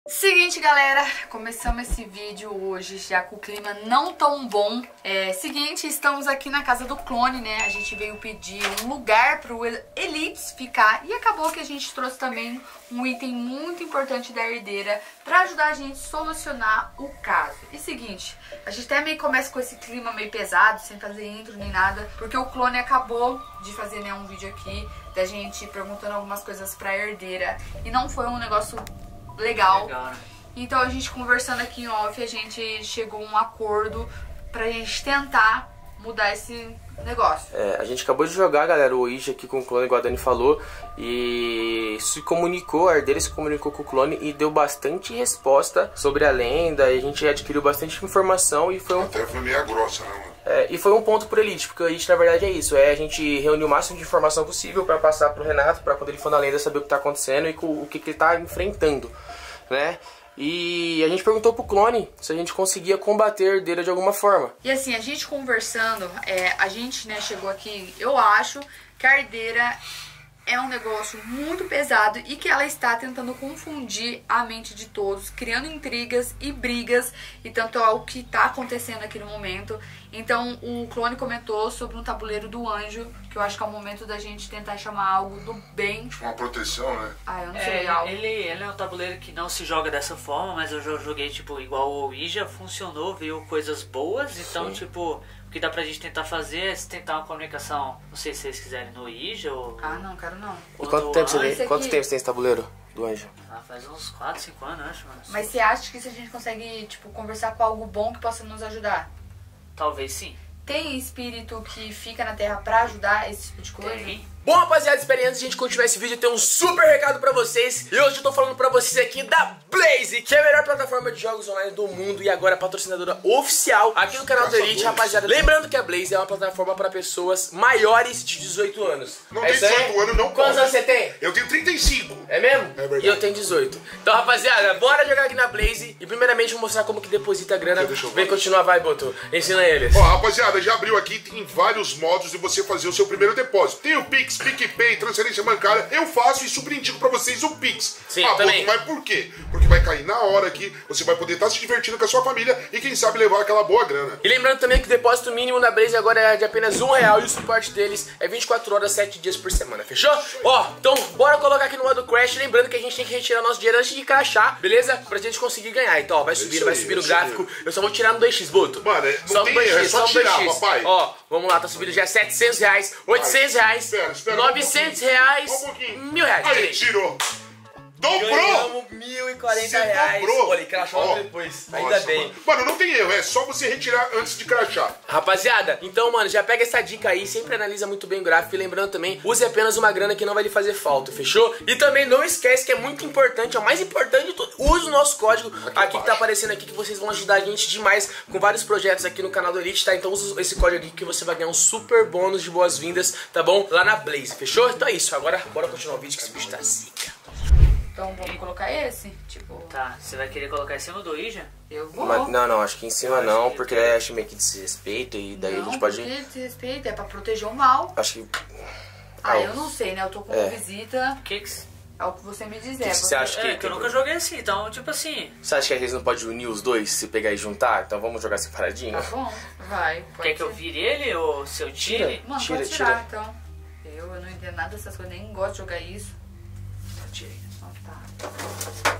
Seguinte, galera, começamos esse vídeo hoje já com o clima não tão bom. Seguinte, estamos aqui na casa do clone, né? A gente veio pedir um lugar pro Elites ficar e acabou que a gente trouxe também um item muito importante da herdeira pra ajudar a gente a solucionar o caso. E seguinte, a gente até meio começa com esse clima meio pesado, sem fazer intro nem nada, porque o clone acabou de fazer, né, um vídeo aqui da gente perguntando algumas coisas pra herdeira e não foi um negócio legal, né? Então a gente conversando aqui em off, a gente chegou a um acordo pra gente tentar mudar esse negócio. A gente acabou de jogar, galera, o Ouija aqui com o clone, igual a Dani falou, e se comunicou, a herdeira se comunicou com o clone e deu bastante resposta sobre a lenda, e a gente adquiriu bastante informação e foi um... Até foi meia grossa, né, mano? E foi um ponto pro Elite, porque o Elite na verdade é isso, a gente reuniu o máximo de informação possível pra passar pro Renato, pra quando ele for na lenda saber o que tá acontecendo e o que ele tá enfrentando, né? E a gente perguntou pro clone se a gente conseguia combater a herdeira de alguma forma. E assim, a gente conversando, a gente, né, chegou aqui, eu acho que a herdeira é um negócio muito pesado e que ela está tentando confundir a mente de todos, criando intrigas e brigas, e tanto é o que está acontecendo aqui no momento. Então o clone comentou sobre um tabuleiro do anjo, que eu acho que é o momento da gente tentar chamar algo do bem. Uma proteção, né? Ah, eu não sei. Ele é um tabuleiro que não se joga dessa forma, mas eu já joguei tipo igual o Ouija, funcionou, veio coisas boas, então Sim. tipo... O que dá pra gente tentar fazer é tentar uma comunicação, não sei se vocês quiserem, no Ouija ou... Ah, não, quero não. E quanto tempo Anjo. você tem esse tabuleiro do anjo? Faz uns 4, 5 anos, acho, mano. Mas você acha que se a gente consegue, tipo, conversar com algo bom que possa nos ajudar? Talvez sim. Tem espírito que fica na Terra pra ajudar esse tipo de coisa? Tem. Bom, rapaziada, espere antes de a gente continuar esse vídeo, tem um super recado pra vocês. E hoje eu tô falando pra vocês aqui da Blaze, que é a melhor plataforma de jogos online do mundo e agora patrocinadora oficial aqui no canal do Elite, rapaziada. Lembrando que a Blaze é uma plataforma pra pessoas maiores de 18 anos. Não tem 18 anos, não. Quantos anos você tem? Eu tenho 35. É mesmo? É verdade. E eu tenho 18. Então, rapaziada, bora jogar aqui na Blaze. E primeiramente vou mostrar como que deposita a grana. Deixa eu ver. Vem continuar, vai, Boto. Ensina eles. Ó, rapaziada, já abriu aqui, tem vários modos de você fazer o seu primeiro depósito. Tem o Pix, PicPay, transferência bancária. Eu faço e super indico pra vocês o Pix. Sim, também. Mas por quê? Porque vai cair na hora aqui, você vai poder estar se divertindo com a sua família e quem sabe levar aquela boa grana. E lembrando também que o depósito mínimo na Blaze agora é de apenas R$1 e o suporte deles é 24 horas, 7 dias por semana, fechou? Ó, então bora colocar aqui no modo Crash, lembrando que a gente tem que retirar nosso dinheiro antes de crashar, beleza? Pra gente conseguir ganhar. Então, ó, vai subindo o gráfico. Eu só vou tirar no 2x, Boto. Mano, Só não tem no 2x, erro, é só no tirar, 2x. papai. Ó, vamos lá, tá subindo já R$700, R$800, Espera, R$900, um pouquinho. R$1.000. Aí, tirou. Dobrou! Ganhamos R$1.040. Você dobrou. Olha, crashou Ó, depois. nossa, Ainda bem. Mano, não tem erro, é só você retirar antes de crashar. Rapaziada, então, mano, já pega essa dica aí, sempre analisa muito bem o gráfico e lembrando também, use apenas uma grana que não vai lhe fazer falta, fechou? E também não esquece que é muito importante, é o mais importante de tudo, use o nosso código aqui que tá aparecendo aqui, que vocês vão ajudar a gente demais com vários projetos aqui no canal do Elite, tá? Então use esse código aqui que você vai ganhar um super bônus de boas-vindas, tá bom? Lá na Blaze, fechou? Então é isso, agora bora continuar o vídeo que esse vídeo tá zica. Então vamos colocar esse? Tipo, Tá, você vai querer colocar em cima do Ouija? eu vou. Não, acho que em cima não, porque eu acho meio que desrespeito e daí a gente pode... Não, desrespeito, é pra proteger o mal. Acho que... Eu não sei, né? Eu tô com visita. O que É o que você me dizer. Que você acha que eu nunca joguei assim, então tipo assim... Você acha que a gente não pode unir os dois, se pegar e juntar? Então vamos jogar separadinho? Tá bom, vai. Quer que eu vire ele ou se eu tire? Mano, Tira, pode tirar, tira. então. Eu não entendo nada dessas coisas, nem gosto de jogar isso. Então tirei. Então tá.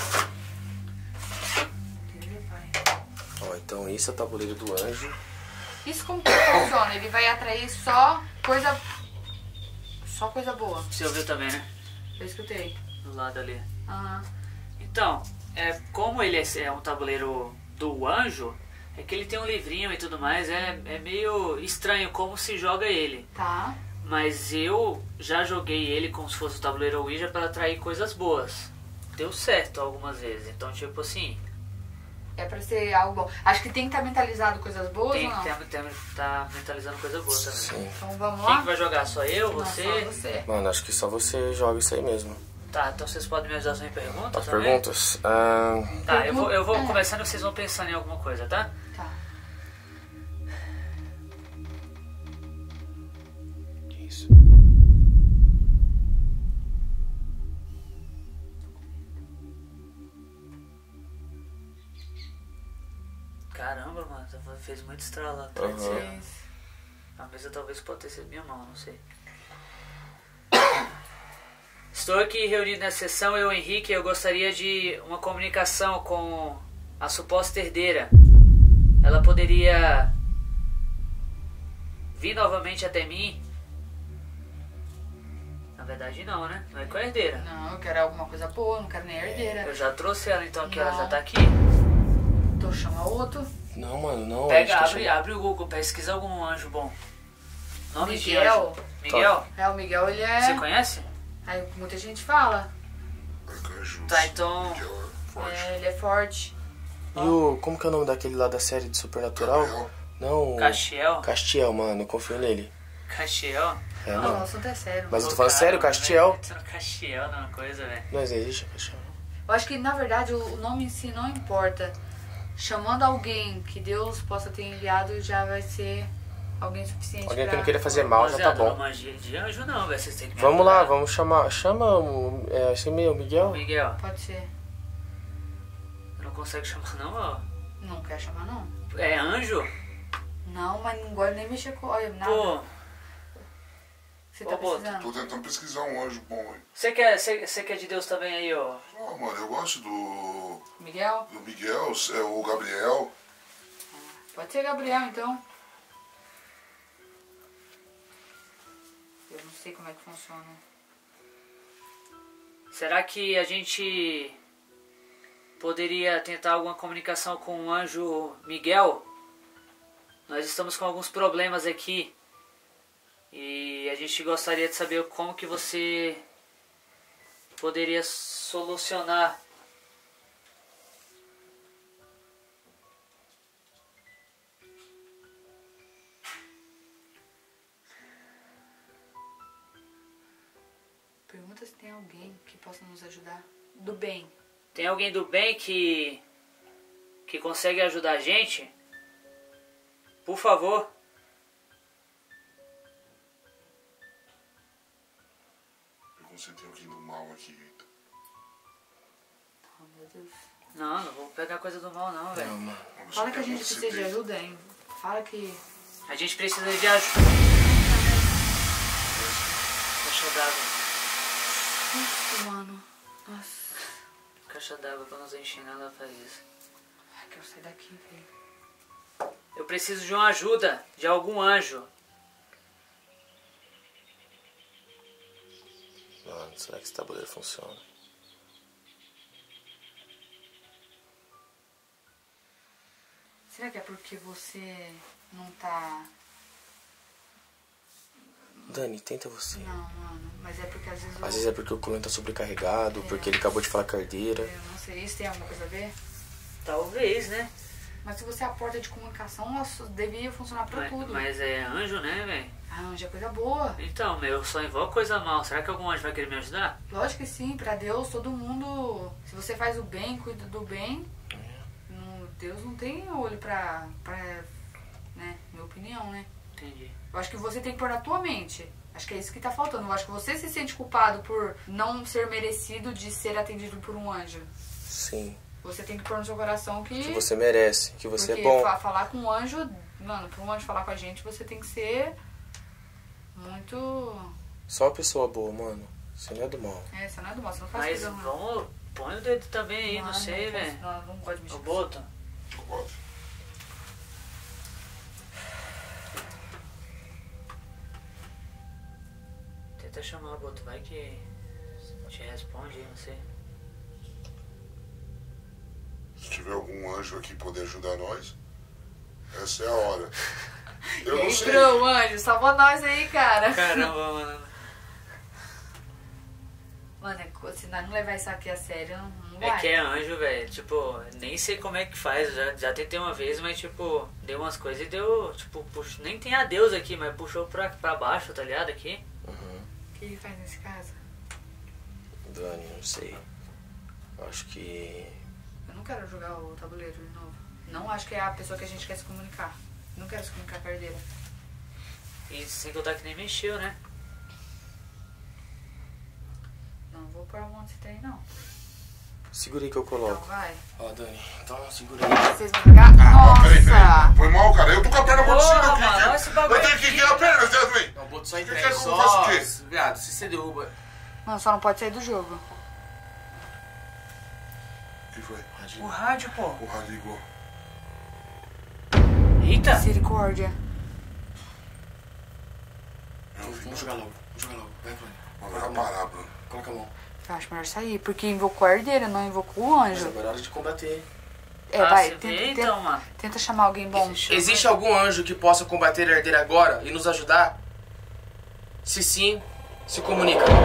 Entendeu, pai? Ó, então esse é o tabuleiro do anjo. Isso como que funciona? Ele vai atrair só coisa boa. Você ouviu também, né? Eu escutei. Do lado ali. Aham. Então, como ele é um tabuleiro do anjo, é que ele tem um livrinho e tudo mais, é meio estranho como se joga ele. Tá. Mas eu já joguei ele como se fosse o tabuleiro Ouija para atrair coisas boas. Deu certo algumas vezes, então tipo assim... É pra ser algo bom. Acho que tem que estar mentalizado coisas boas Tem ou não? que estar mentalizando coisa boa também. Sim. Então vamos Quem lá? que vai jogar? Só eu? Não, Você? só você. Mano, acho que só você joga isso aí mesmo. Tá, então vocês podem me ajudar sem perguntas As também? perguntas? Tá, eu vou começando e vocês vão pensando em alguma coisa, tá? Tá. Isso. Caramba, mano, fez muito estralo lá. Aham. A mesa talvez pode ter sido minha mão, não sei. Estou aqui reunido nessa sessão, eu, Henrique, eu gostaria de uma comunicação com a suposta herdeira. Ela poderia vir novamente até mim? Na verdade não, né? Não é com a herdeira. Não, eu quero alguma coisa boa, não quero nem a herdeira. Eu já trouxe ela então aqui, ela Não. já tá aqui. Então chama outro. Não, mano, não. Pega, acho que abre o Google, pesquisa algum anjo bom. Nome de Miguel. anjo. Miguel? É, o Miguel, ele é... Você conhece? Aí muita gente fala. Arcanjos. Tá, então- Miguel é forte. É, ele é forte. E o... Como que é o nome daquele lá da série de Supernatural? Gabriel. Não. Castiel? Castiel, mano. Eu confio nele. Castiel? É, Não, o mano. assunto é sério. Mas eu tô Pô, falando cara, sério, mano, Castiel? velho, Castiel não é uma coisa, velho. Não existe Castiel. Eu acho que, na verdade, o nome em si não importa. Chamando alguém que Deus possa ter enviado já vai ser alguém suficiente Alguém que pra... não queira fazer mal já tá Rapaziada, bom. não magia de anjo não, velho. Vocês têm que me Vamos lá, ajudar. vamos chamar. Chama o. Esse meu, Miguel? Miguel, Pode ser. não consegue chamar não, ó. Não quer chamar, não. É anjo? Não, mas não gosto nem mexer com... Olha, nada. Pô, Você tá Ô, Boto, precisando? Tô tentando pesquisar um anjo bom aí. você quer de Deus também aí, ó? Ah, mano, eu gosto do Miguel? Miguel, é o Gabriel. Pode ser Gabriel, então. Eu não sei como é que funciona. Será que a gente poderia tentar alguma comunicação com o anjo Miguel? Nós estamos com alguns problemas aqui. E a gente gostaria de saber como que você poderia solucionar. Pergunta se tem alguém que possa nos ajudar. Do bem. Tem alguém do bem que consegue ajudar a gente? Por favor. Você tem alguém do mal aqui. Oh, meu Deus. Não vou pegar coisa do mal não, velho. Não, mano. Você Fala que a tem- gente você precisa de tem- ajuda, hein? Fala que... A gente precisa de ajuda. Caixa d'água. Isso, mano. Nossa. Caixa d'água pra nos encher, ela faz isso. Ai, quero sair daqui, velho. Eu preciso de uma ajuda, de algum anjo. Mano, será que esse tabuleiro funciona? Será que é porque você não tá... Dani, tenta você. Não, mano. Mas é porque às vezes... Às vezes é porque o clone tá sobrecarregado, porque ele acabou de falar com a herdeira. Eu não sei. Isso tem alguma coisa a ver? Talvez, né? Mas se você é a porta de comunicação, ela deveria funcionar pra tudo. Mas é anjo, né, velho? Ah, anjo é coisa boa. Então, eu só invoco coisa mal. Será que algum anjo vai querer me ajudar? Lógico que sim, pra Deus todo mundo... Se você faz o bem, cuida do bem, Deus não tem olho pra... né? Minha opinião, né? Entendi. Eu acho que você tem que pôr na tua mente. Acho que é isso que tá faltando. Eu acho que você se sente culpado por não ser merecido de ser atendido por um anjo. Sim. Você tem que pôr no seu coração que... Que você merece, que você Porque é bom. falar com um anjo... Mano, pra um anjo falar com a gente, você tem que ser... muito... Só uma pessoa boa, mano. Você não é do mal. É, você não é do mal, você não faz Mas coisa ruim. vamos... Põe o dedo também aí, não posso, sei, velho. Não gosto de mexer O com Boto. Eu boto. Tenta chamar o Boto, vai que te responde aí, não sei. Se tiver algum anjo aqui poder ajudar nós, essa é a hora. Eu E não aí, sei. Bruno, anjo, salva nós aí, cara. Caramba, mano. Mano, se nós não levar isso aqui a sério, não É vai. que é anjo, velho. Tipo, nem sei como é que faz. Já tentei uma vez, mas tipo, deu umas coisas e deu. Tipo, nem tem a Deus aqui, mas puxou pra baixo, tá ligado? Aqui. O que ele faz nesse caso? Dani, não sei. Acho que. Eu não quero jogar o tabuleiro de novo. Não acho que é a pessoa que a gente quer se comunicar. Não quero se comunicar com a herdeira. E sem contar que nem mexeu, né? Não vou pôr a mão nesse trem, não. Segura aí que eu coloco. Vai. Ó, Dani, então segura aí. Vocês vão pegar? Ah, peraí. Nossa! Foi mal, cara. Eu tô com a perna Porra, torcida aqui. mano, olha esse bagulho Eu tenho que guiar a perna, Zé também. Não, o Boto só quer entrega, que eu só... faça o quê? Viado, se você derruba... Mano, só não pode sair do jogo. O que foi? O rádio, pô. O rádio ligou. Eita. Misericórdia. Vamos jogar logo, vai, Clone. Vai parar, Bruno. Coloca a mão. Eu acho melhor sair, porque invocou a herdeira, não invocou o Mas anjo. agora é hora de combater. É, vai, você tenta, vê, tenta, então, mano. tenta chamar alguém bom. Existe algum anjo que possa combater a herdeira agora e nos ajudar? Se sim, se comunica. Tá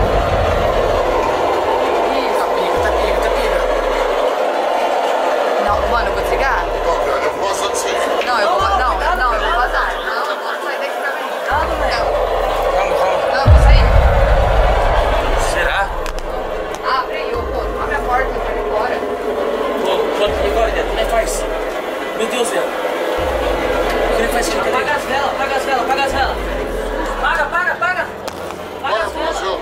pica. Não, mano, eu vou desligar? Ó, velho, eu vou passar disso aí. Não, eu vou vazar. Não, eu vou vazar. Não, eu vou sair daqui pra mim. Calma, velho. Calma. Não, eu vou sair. Será? Abre aí, ô, pô, abre a porta, vai embora. Pô, e agora, Dedo? Como é que faz? Meu Deus, Dedo. Como é que faz isso aqui? Apaga as velas. Apaga as velas. Apaga as Bora, velas. Marcelo.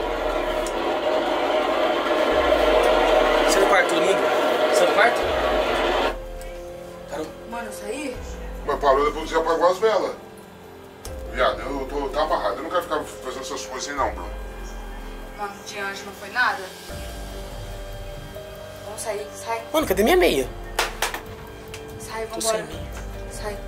Sai do quarto, todo mundo? Sai do quarto? Parou? Mano, eu saí? Mas parou depois você apagou as velas. Viado, tá amarrado. Eu não quero ficar fazendo essas coisas aí não, Bruno. Mano, de anjo não foi nada? Vamos sair, sai. Mano, cadê minha meia? Sai, Tô vambora. sem meia. Sai.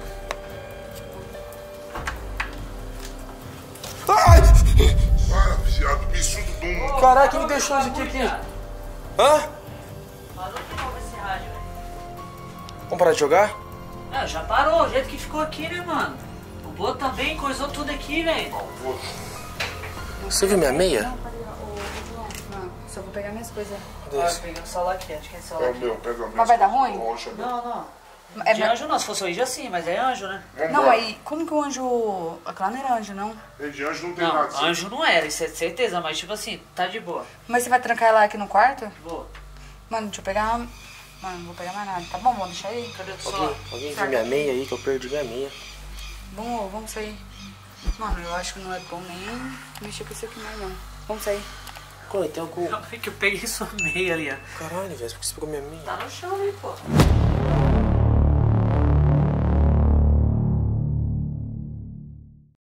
Ai! Para, viado, bichudo do mundo. Caraca, quem deixou isso aqui? Hã? Parou de novo esse rádio, velho. Vamos parar de jogar? Ah, já parou, o jeito que ficou aqui, né, mano? O Boto também coisou tudo aqui, velho. Você viu minha meia? Não, peraí, ô, João. Não, só vou pegar minhas coisas. Ó, eu peguei um celular aqui, acho que é esse celular É o aqui. meu, pega a minha. Mas vai dar ruim? Roxa, meu. Não. É, De anjo não, se fosse o Ija sim, mas é anjo, né? Não, Vambora. aí, como que o anjo... Aquela não era anjo, não? Ei, de anjo não tem Não, nada. Você- anjo não era, isso é de certeza, mas tipo assim, tá de boa. Mas você vai trancar ela aqui no quarto? Boa. Mano, deixa eu pegar... Mano, não vou pegar mais nada. Tá bom, vamos deixar aí. Cadê o celular? Alguém viu minha meia aí, que eu perdi minha meia. Vamos sair. Mano, eu acho que não é bom nem mexer com isso aqui mais, não. Vamos sair. Clone, tem algum... Calma aí que eu peguei sua meia ali, ó. Caralho, velho, por que você pegou minha meia? Tá no chão ali, pô.